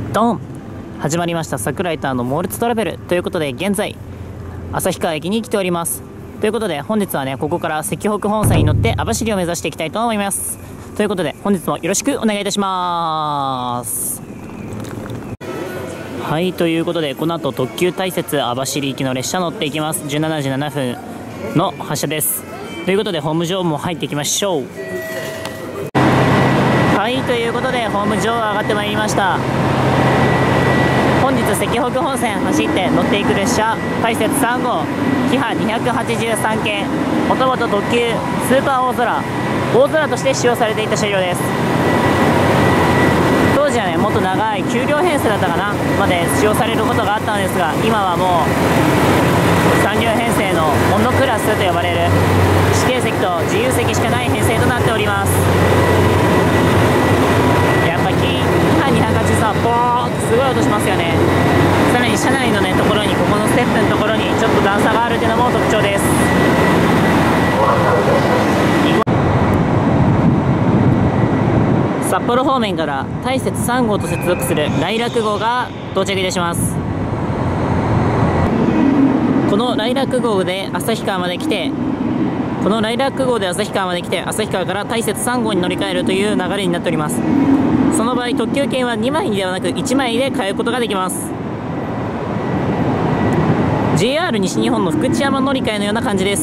ドン始まりました。桜井ターのモールツトラベルということで、現在旭川駅に来ております。ということで本日はね、ここから石北本線に乗って網走を目指していきたいと思います。ということで本日もよろしくお願いいたします。はい、ということでこの後特急大雪網走行きの列車乗っていきます。17時7分の発車です。ということでホーム上も入っていきましょう。はい、ということでホーム上上がってまいりました。本日石北本線走って乗っていく列車大雪3号キハ283系、もともと特急スーパー大空として使用されていた車両です。当時はね、もっと長い9両編成だったかなまで使用されることがあったのですが、今はもう3両編成のモノクラスと呼ばれる指定席と自由席しかない編成となっております。やっぱキハ283ポーンってすごい音しますよね。さらに車内のねところに、ここのステップのところにちょっと段差があるというのも特徴です。札幌方面から大雪3号と接続する来楽号が到着いたします。この来楽号で旭川まで来て、旭川から大雪3号に乗り換えるという流れになっております。その場合特急券は2枚ではなく1枚で買うことができます。 JR 西日本の福知山乗り換えのような感じです。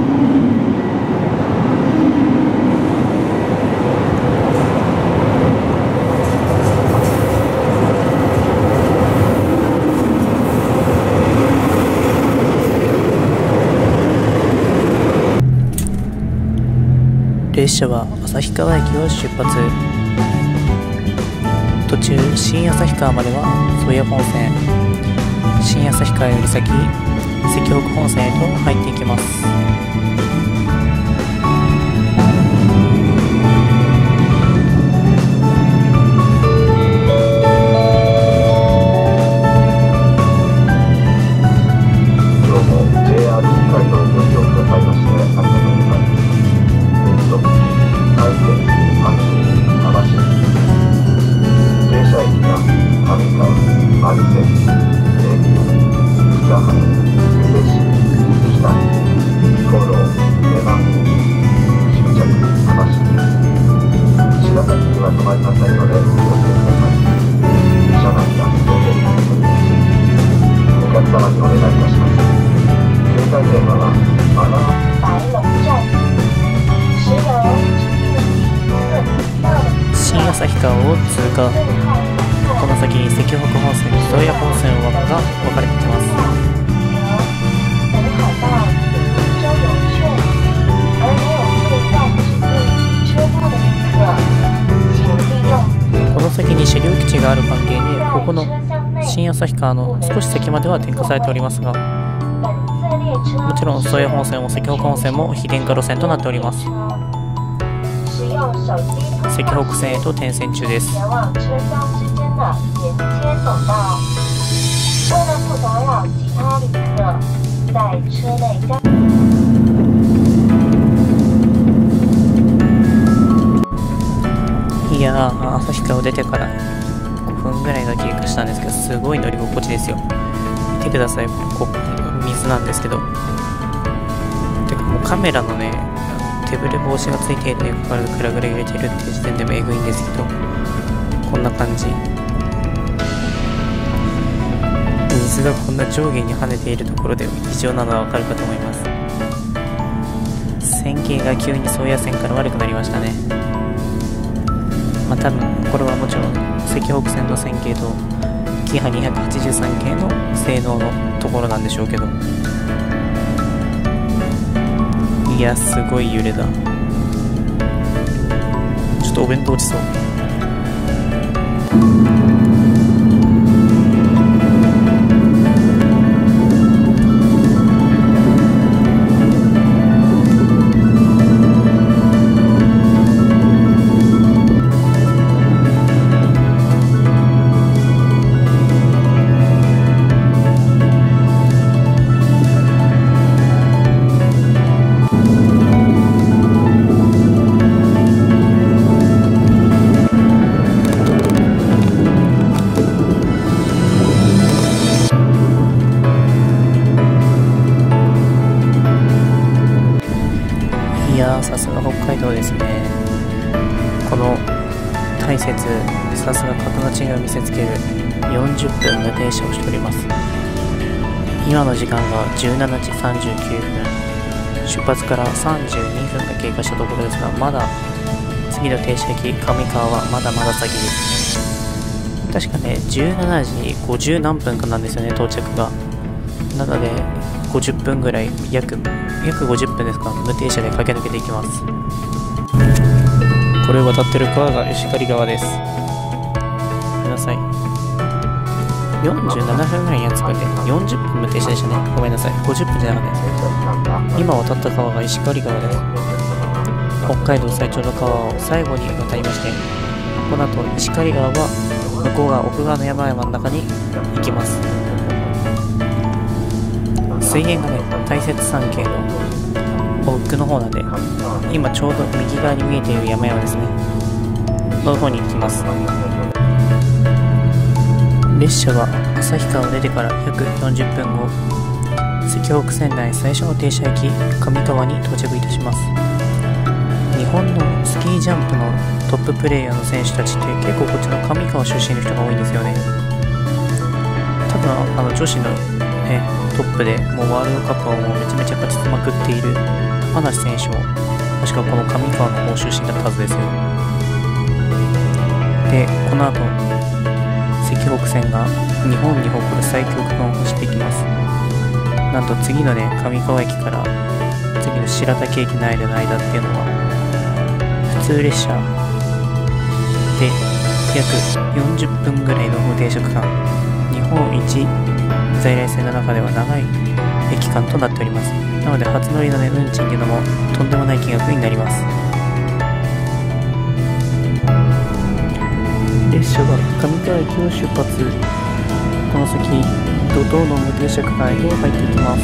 列車は旭川駅を出発。途中新旭川までは宗谷本線、新旭川より先石北本線へと入っていきます。新旭川を通過。この先石北本線、宗谷本線が分かれてきます。この先に車両基地がある関係で、ここの新旭川の少し先までは点火されておりますが、もちろん宗谷本線も石北本線も非電化路線となっております。石北線へと転線中です。いやー、旭川を出てから5分ぐらいが経過したんですけど、すごい乗り心地ですよ。見てください、ここ水なんですけど、てかもうカメラのね手ぶれ防止がついていて、ここからグラグラ揺れてるっていう時点でもえぐいんですけど、こんな感じ。水がこんな上下に跳ねているところで異常なのはわかるかと思います。線形が急に宗谷線から悪くなりましたね。まあ多分これはもちろん石北線の線形とキハ283系の性能のところなんでしょうけど、いやすごい揺れだ。ちょっとお弁当落ちそう。 切、さすが格の違いを見せつける40分無停車をしております。今の時間が17時39分、出発から32分が経過したところですが、まだ次の停車駅上川はまだまだ先です。確かね17時50何分かなんですよね、到着が。なので50分ぐらい、約50分ですか、無停車で駆け抜けていきます。これを渡ってる川が石狩川です。ごめんなさい、47分ぐらいにやつかって40分無停車でしたね。ごめんなさい、50分じゃなかったです。今渡った川が石狩川です。北海道最長の川を最後に渡りまして、この後石狩川は向こう側奥側の山々の中に行きます。水源がね大雪山系の奥の方なんで、今ちょうど右側に見えている山々ですねの方に行きます。列車は旭川を出てから約40分後、関北線内最初の停車駅上川に到着いたします。日本のスキージャンプのトッププレーヤーの選手たちって結構こっちの上川出身の人が多いんですよね。多分女子のねトップでもうワールドカップをもうめちゃめちゃ勝ちまくっている高梨選手も確かこの上川の方出身だったはずですよ。でこの後関北線が日本に誇る最強区間を走っていきます。なんと次のね上川駅から次の白滝駅の間っていうのは普通列車で約40分ぐらいの無停車区間、日本一在来線の中では長い駅間となっております。なので初乗りのね運賃っていうのもとんでもない金額になります。列車が上川駅を出発、この先怒涛の無停車区間へと入っていきます。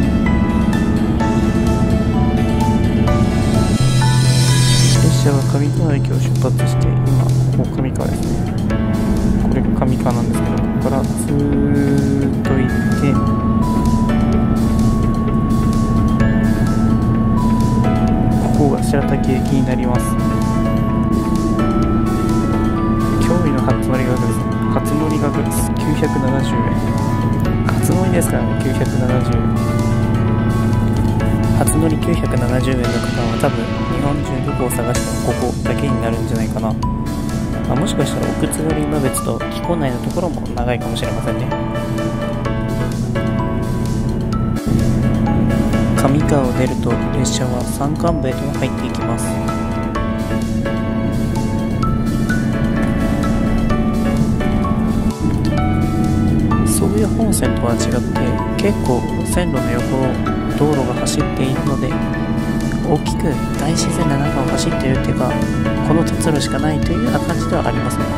列車は上川駅を出発して、今ここ上川ですね。これが上川なんですけど、ここからずーっと行ってここが白滝駅になります。驚異の初乗り額です。初乗り額です970円。初乗りですからね、970円。初乗り970円の区間は多分日本中どこを探してもここだけになるんじゃないかな。もしかしたら奥津軽今別と木古内のところも長いかもしれませんね。上川を出ると列車は山間部へと入っていきます。宗谷本線とは違って結構線路の横を道路が走っているので、大きく大自然な中を走っているっていうか、この鉄路しかないというような感じではありますね。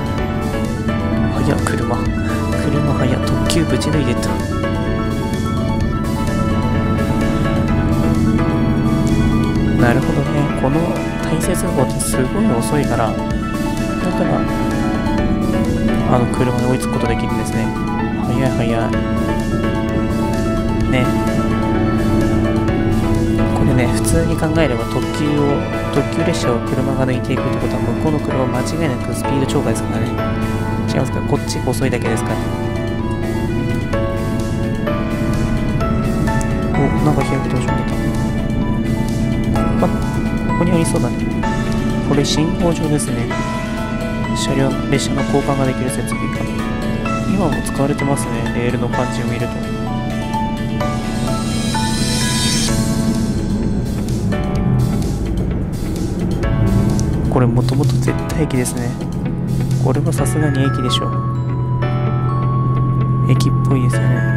車速っ、特急ぶち抜いてった。なるほどね、この大雪号ってすごい遅いから、だから車に追いつくことできるんですね。速いね。これね普通に考えれば特急列車を車が抜いていくってことは、向こうの車は間違いなくスピード超過ですからね。違いますか、こっち遅いだけですから。なんか開き通しも出た。ここにありそうだね。これ信号場ですね。列車の交換ができる設備が今も使われてますね。レールの感じを見ると。これもともと絶対駅ですね。これはさすがに駅でしょ。駅っぽいですよね。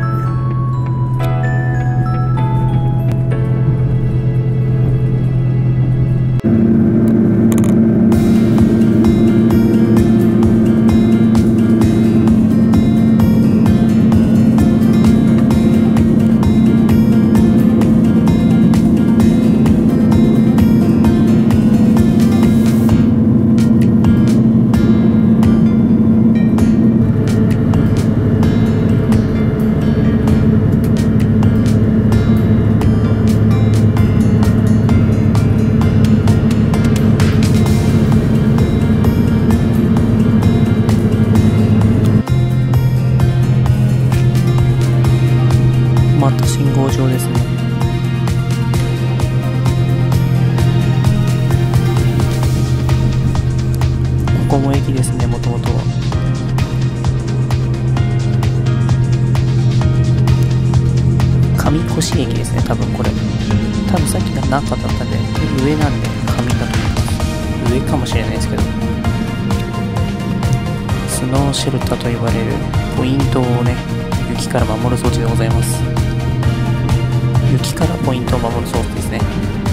橋駅ですね、多分これ。多分さっきが中だったんで、上なんで上だと思います。上かもしれないですけど。スノーシェルターと呼ばれるポイントをね、雪から守る装置でございます。雪からポイントを守る装置ですね。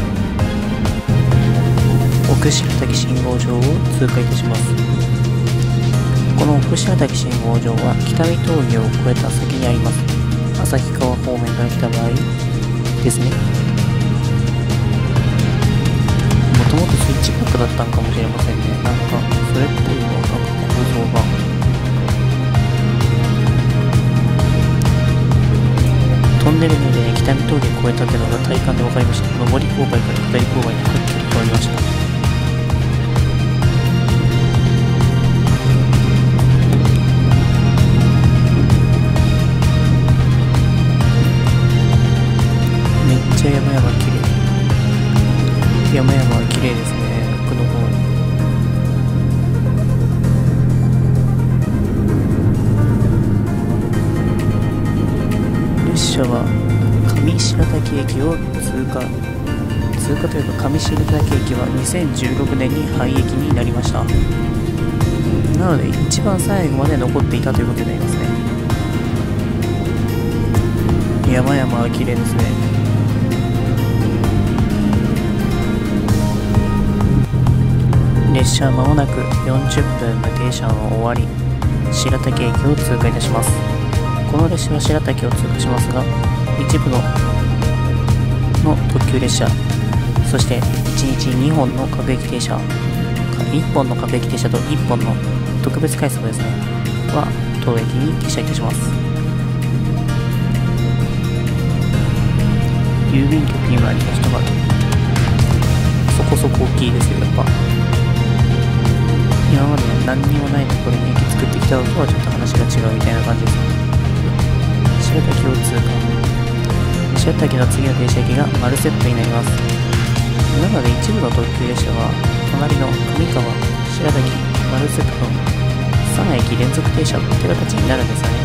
奥白滝信号場を通過いたします。この奥白滝信号場は北見峠を越えた先にあります。旭川方面から来た場合ですね。もともとスイッチバックだったんかもしれませんね。なんかそれっぽいのは構造がトンネル内で北見峠を越えたっていうのが体感で分かりました。上り勾配から下り勾配にはっきり変わりました。めっちゃ山々綺麗。山々は綺麗ですね、奥の方。列車は上白滝駅を通過というか、上白滝駅は2016年に廃駅になりました。なので一番最後まで残っていたということになりますね。山々は綺麗ですね。列車は間もなく40分の停車の終わり、白滝駅を通過いたします。この列車は白滝を通過しますが、一部の特急列車、そして1日2本の各駅停車、1本の各駅停車と1本の特別快速ですね、は当駅に停車いたします。郵便局にもありましたが、そこそこ大きいですよ、やっぱ。今まで何にもないところに駅作ってきたのとはちょっと話が違うみたいな感じです。白滝を通過。白滝の次の停車駅がマルセットになります。なので一部の特急列車は隣の上川、白滝、マルセットの3駅連続停車って形になるんですよね。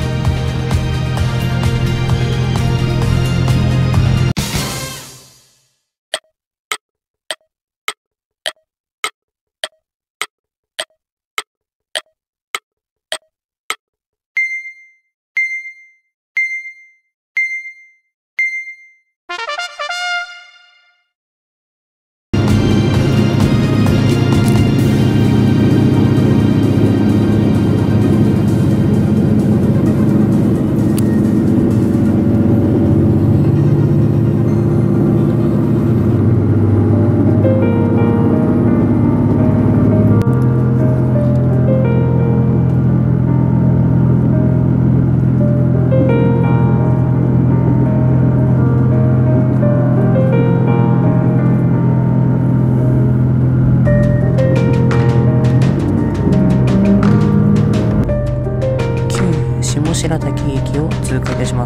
下白滝駅を通過いたします。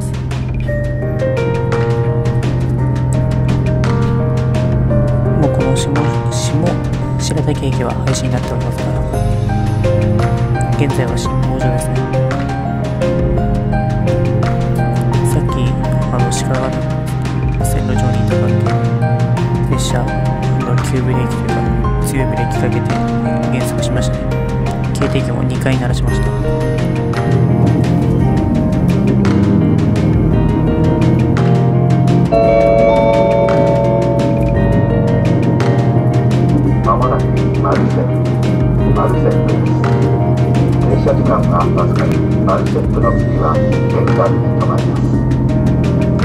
もうこの下白滝駅は廃止になっておりますから、現在は信号所ですね。さっき鹿が線路上にいたから列車の急ブレーキというか強いブレーキかけて減速しましたね。警笛も2回鳴らしました。 マルセットです。停車時間がわずかにマルセットの次は現在に止まります。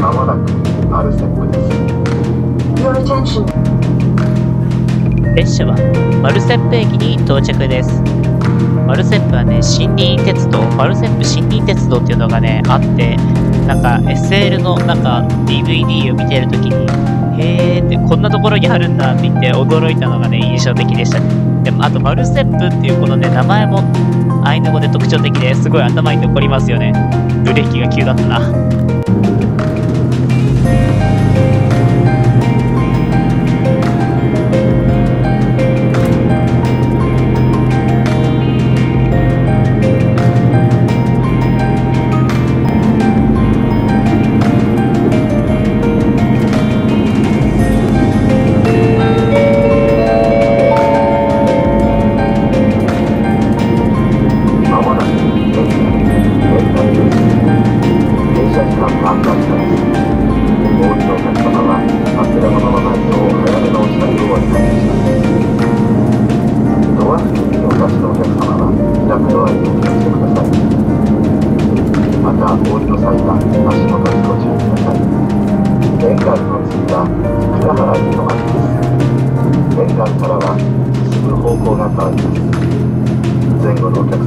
まもなくマルセットです。Your attention。 列車はマルセップ駅に到着です。マルセップはね、森林鉄道、マルセップ森林鉄道っていうのがね、あって、なんか SL のなんか DVD を見てるときに、へーってこんなところにあるんだって言って驚いたのがね、印象的でしたね。でもあとマルセップっていうこのね、名前もアイヌ語で特徴的ですごい頭に残りますよね。ブレーキが急だったな。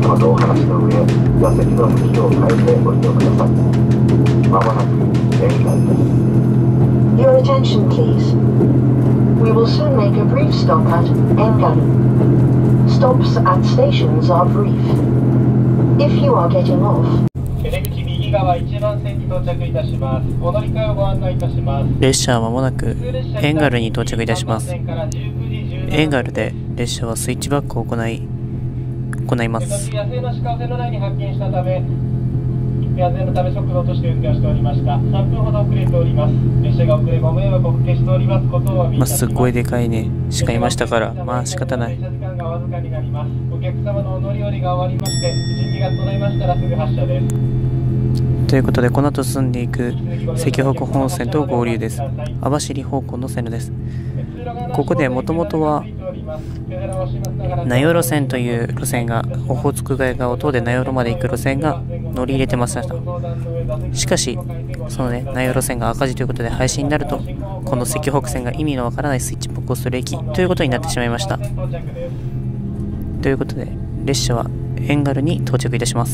様とお話の上、座席の向きを変えてご利用ください。まもなく園外です。 Your attention, please. We will soon make a brief stop at Engaru. Stops at stations are brief. If you are getting off, 出口右側1番線に到着いたします。お乗り換えをご案内いたします。 列車は間もなくエンガルに到着いたします。エンガルで列車はスイッチバックを行います。 野生の鹿を線路内に発見したため、安全のため速度を落として運転をしておりました。3分ほど遅れております。列車が遅れご迷惑をおかけしておりますことをお詫びいたします。 すっごいでかいね鹿いましたから、まあ仕方ない。 時間がわずかになります。お客様のお乗り降りが終わりまして、準備が整いましたらすぐ発車です。 ということで、この後進んでいく石北本線と合流です。網走方向の線路です。ここでもともとは名寄路線という路線が、オホーツク海側を通って名寄まで行く路線が乗り入れてました。しかしそのね、名寄路線が赤字ということで廃止になると、この石北線が意味のわからないスイッチボックスする駅ということになってしまいました。ということで、列車はエンガルに到着いたします。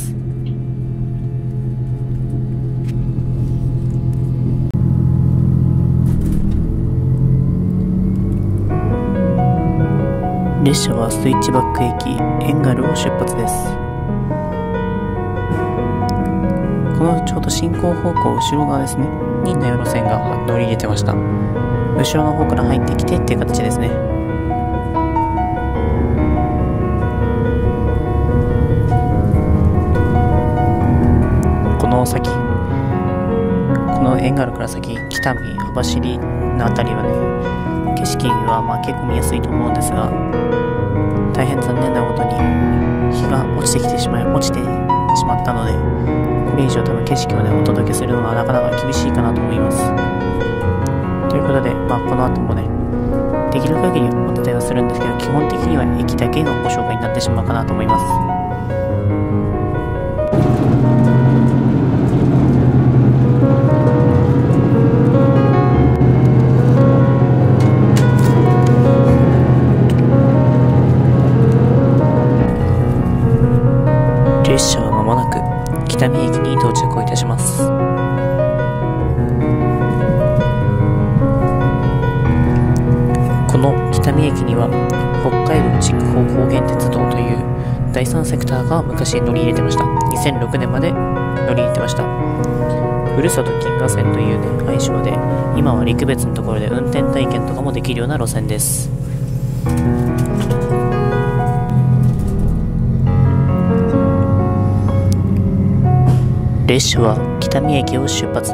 列車はスイッチバック駅エンガルを出発です。このちょうど進行方向後ろ側ですねに名寄路線が乗り入れてました。後ろの方から入ってきてっていう形ですね。この先、このエンガルから先、北見、網走のあたりはね、景色はまあ結構見やすいと思うんですが、大変残念なことに日が落ちてしまったので、これ以上多分景色をねお届けするのはなかなか厳しいかなと思います。ということで、この後もねできる限りお伝えをするんですけど、基本的には駅だけのご紹介になってしまうかなと思います。列車は間もなく北見駅に到着をいたします。この北見駅には北海道筑豊高原鉄道という第3セクターが昔乗り入れてました。2006年まで乗り入れてました。ふるさと金河線というね愛称で、今は陸別のところで運転体験とかもできるような路線です。列車は北見駅を出発。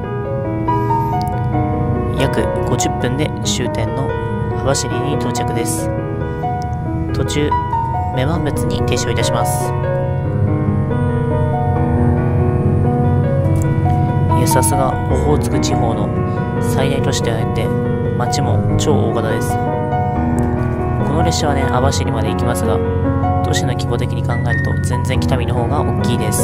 約50分で終点の網走に到着です。途中女満別に停車いたします。さすがオホーツク地方の最大都市であって街も超大型です。この列車はね網走まで行きますが、都市の規模的に考えると全然北見の方が大きいです。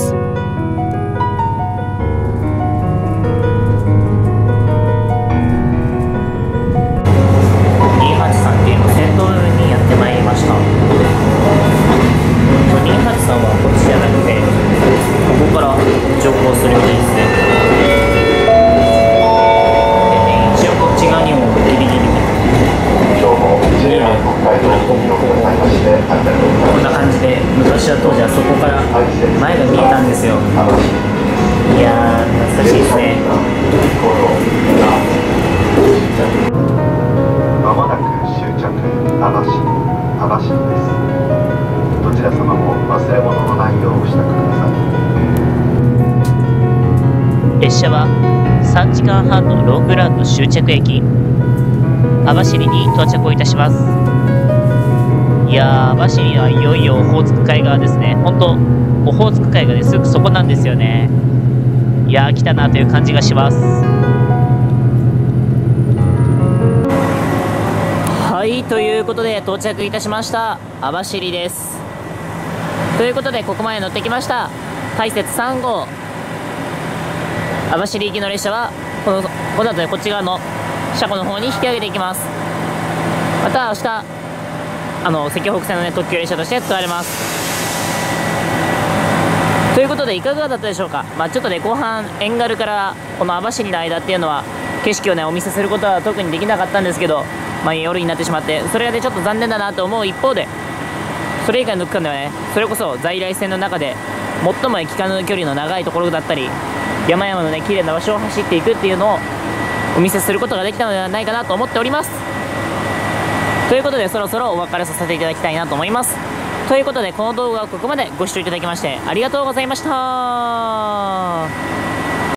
当時はそこから前が見えたんですよ。いやー懐かしいですね。 まもなく終着網走です。どちら様も忘れ物のないようお支度ください。 列車は3時間半のロングランの終着駅網走に到着をいたします。いやー、網走はいよいよオホーツク海側ですね。本当オホーツク海がねすぐそこなんですよね。いやー来たなという感じがします。はい、ということで到着いたしました網走です。ということでここまで乗ってきました大雪3号網走行きの列車はこの後でこっち側の車庫の方に引き上げていきます。また明日石北線の、ね、特急列車として使われます。 ということでいかがだったでしょうか。ちょっとね後半遠軽からこの網走の間っていうのは景色をねお見せすることは特にできなかったんですけど、夜になってしまってそれがねちょっと残念だなと思う一方で、それ以外の区間ではねそれこそ在来線の中で最も駅間の距離の長いところだったり山々のね綺麗な場所を走っていくっていうのをお見せすることができたのではないかなと思っております。ということでそろそろお別れさせていただきたいなと思います。ということでこの動画はここまでご視聴いただきましてありがとうございました。